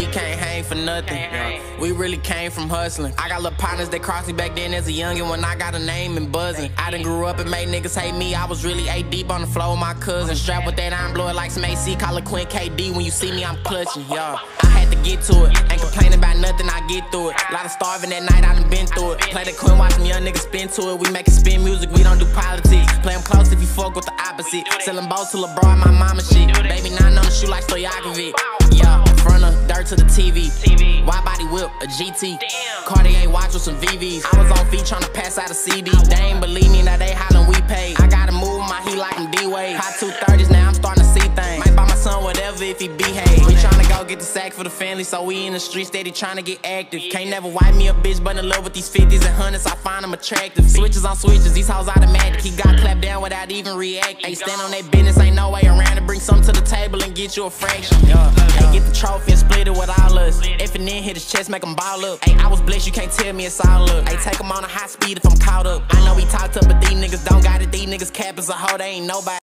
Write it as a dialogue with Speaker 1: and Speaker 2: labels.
Speaker 1: can't hang for nothing. We really came from hustling. I got little partners that crossed me back then as a youngin' when I got a name and buzzing. I done grew up and made niggas hate me. I was really A deep on the floor with my cousin. Strapped with that iron, blow it like some AC. Call it Quin KD. When you see me, I'm clutching. I had to get to it. Ain't complaining about nothing, I get through it. Lot of starving that night, I done been through it. Play the Quin, watch them young niggas spin to it. We making spin music, we don't do politics. Play them close if you fuck with the opposite. Selling boats to LeBron, my mama shit. Baby 9 on the shoe like Stojakovic. Front of dirt to the TV. Wide body whip, a GT. Cartier watch with some VVs. I was on feet tryna pass out a CD. They ain't believe me, now they hollin' we paid. I gotta move my heat like I'm D-Wade. Hot 230s, now I'm starting to see things. Might buy my son whatever if he behave. We tryna go get the sack for the family, so we in the street steady tryna get active. Can't never wipe me a bitch, but in love with these 50s and 100s, I find them attractive. Switches on switches, these hoes automatic. He got clapped down without even reacting. Hey, stand on that business, ain't no way around it. Bring something to the table and get you a fraction. Hey, get the trophy and split it with all us. Nfn hit his chest, make him ball up. Hey, I was blessed, you can't tell me it's all up. Hey, take him on a high speed if I'm caught up. I know he talked up, but these niggas don't got it. These niggas cap as a hoe, they ain't nobody.